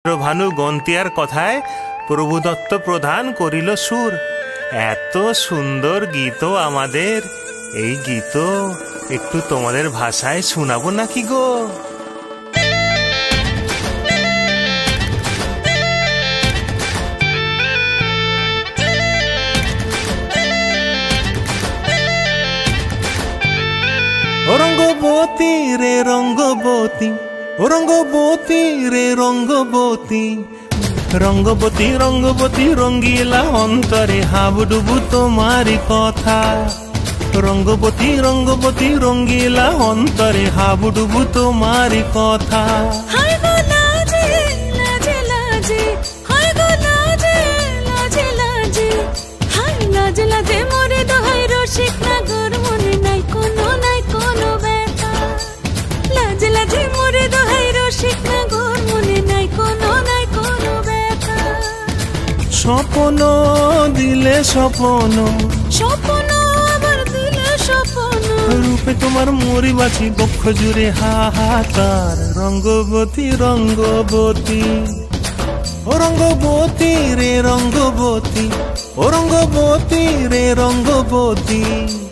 ভানু গন্তিয়ার কথায় প্রভুদত্ত প্রধান করিল সুর। এত সুন্দর গীত আমাদের, এই গীত একটু তোমাদের ভাষায় শোনাবো নাকি গো? ও রঙ্গবতী রে রঙ্গবতী, ও রঙ্গবতী রে রঙ্গবতী, রঙ্গবতী রঙ্গবতী রঙ্গিলা অন্তরে হাবুডুবু তোমারি কথা। রঙ্গবতী রঙ্গবতী রঙ্গিলা অন্তরে হাবুডুবু তোমারি কথা। হায় গো লাজে লাজে লাজে, হায় গো লাজে লাজে লাজে, হায় লাজে লাজে মোরে দোহাই রসিক নাগর মনে নাই কোনো ব্যথা। লাজে লাজে মোরে দোহাই রসিক নাগর মনে নাই কোনো ব্যথা। স্বপ্ন দিলে স্বপ্ন, স্বপ্ন আবার দিলে স্বপ্ন, রূপে তোমার মরি বাছি বক্ষ জুড়ে হাহাকার। রঙ্গবতী রঙ্গবতী, ও রঙ্গবতী রে রঙ্গবতী, ও রঙ্গবতী রে রঙ্গবতী।